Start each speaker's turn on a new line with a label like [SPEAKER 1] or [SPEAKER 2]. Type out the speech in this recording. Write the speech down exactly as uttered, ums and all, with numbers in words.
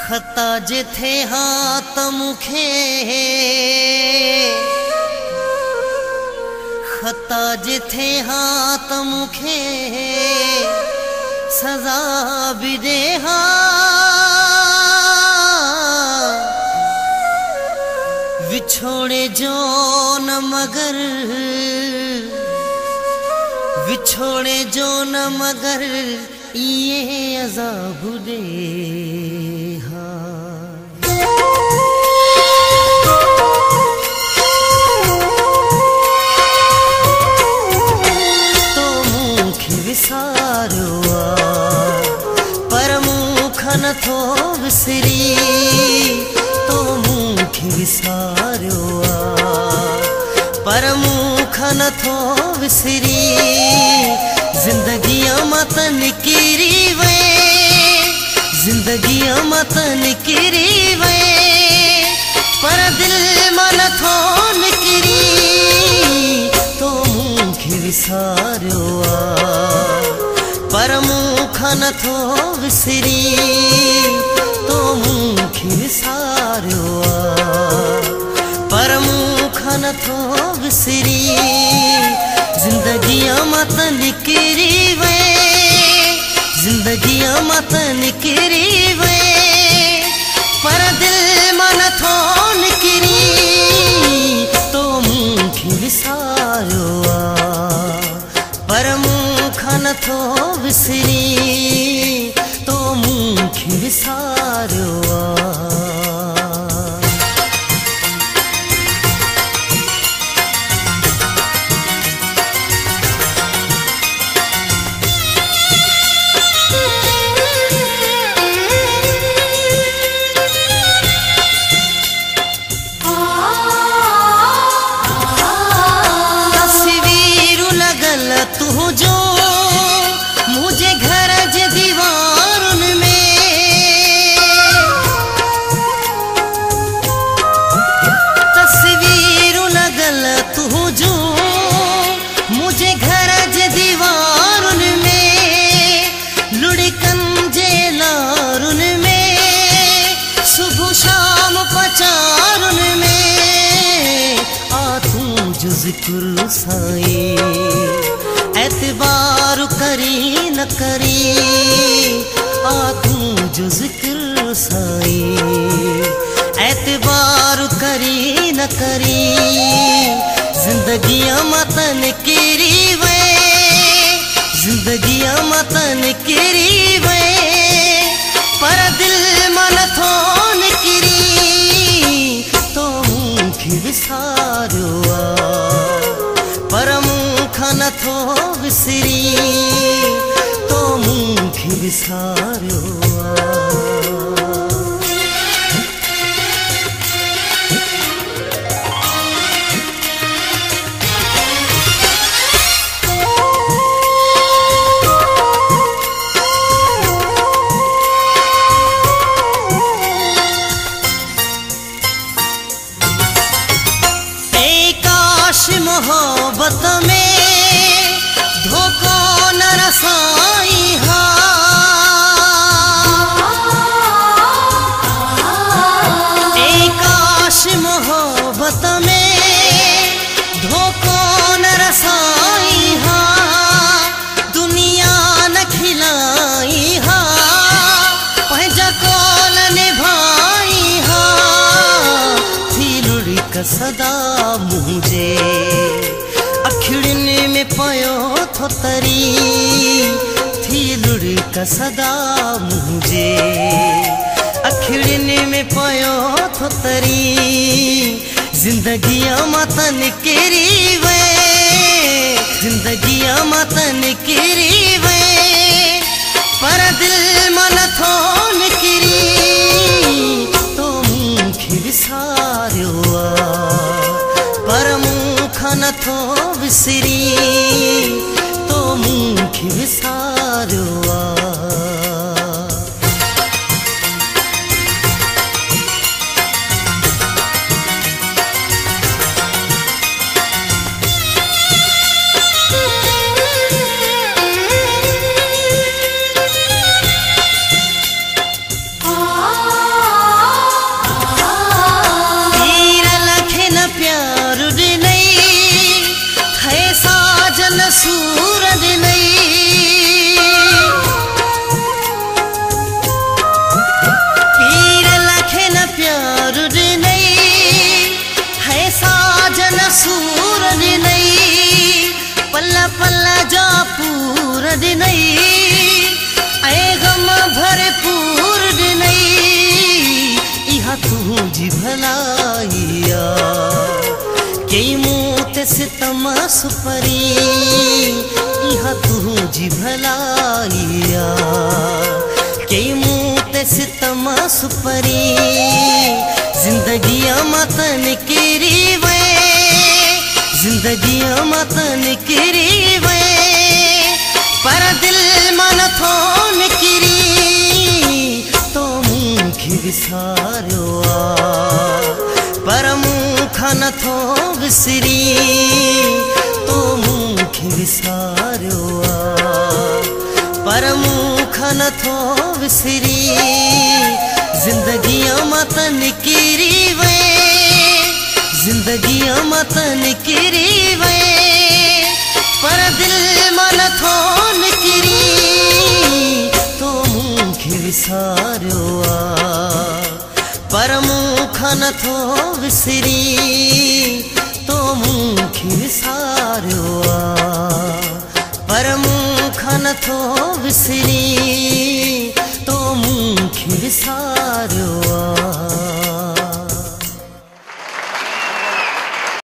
[SPEAKER 1] खता जिथे हाथ मुखे खता जिथे हाथ मुखे सजा भी दे हा विछोड़े जो न मगर विछोड़े जो न मगर ये अज़ाब दे हा। तो मुख विसारो पर मुख न थो विसरी तो मुख विसारो पर मुख न थो विसरी जिंदगी मत निकिरी वे जिंदगी मत निकिरी वे पर दिल मन थो निकिरी तो मुख विसारो पर मुख न थो विसरी तो मुख विसारो पर मुख न थो विसरी जिंदगी मत निकिरी वे जिंदगी मत निकिरी वे पर दिल मन थो निकिरी तो मुख विसारो पर मुख न थो विसरी तो मुख विसारो। तू जो मुझे घर जे दीवारुन में तस्वीर लगल तू जो मुझे घर जे दीवारुन में लुढ़कन जे लारुन में सुबह शाम पचारुन में आ तू जो जिक्र साई एतबार करी न करी आ तू जो जिक्र साई एतबार करी न करी जिंदगी मत निकिरी वे जिंदगी मत निकिरी वे पर दिल मन थो निकिरी तो मुख विसारो पर मुख न थो विसरी तो मुख विसारो। काश मोहब्बत में धोखो न रसाई हा ए काश मोहब्बत में धोखो न रसाई हा दुनिया न खिलाई हा पंहिंजा कोल निभाई हा थी लुढ़क सदा मुझे अखिड़िन में पयो थो तरी थी लुढ़क सदा मुझे अखिड़िन में पयो थो तरी जिंदगी मत निकिरी वे जिंदगी मत निकिरी वे पर दिल मन थो निकिरी तो मुख विसारो पर मुख न थो विसरी तो मुख विसारो। पूर नहीं इहा तुझी भलाइया कई मूत सितम सुपरी इहा तुझी भलाइया कई मूत सितम सुपरी जिंदगी मत निकरी वे जिंदगी मत निकरी वे पर दिल मन थो निकरी तो मूंखे विसारियो पर मूंखा न थो विसरी तो मूंखे विसारियो पर मूंखा न थो विसरी जिंदगी मत निकरी वे जिंदगी मत निकरी वे पर दिल मन थो निकरी तो मूंखे विसारियो पर मूंखा न थो विसरी तो मूंखे विसारियो पर मूंखा न थो विसरी तो मूंखे विसारियो।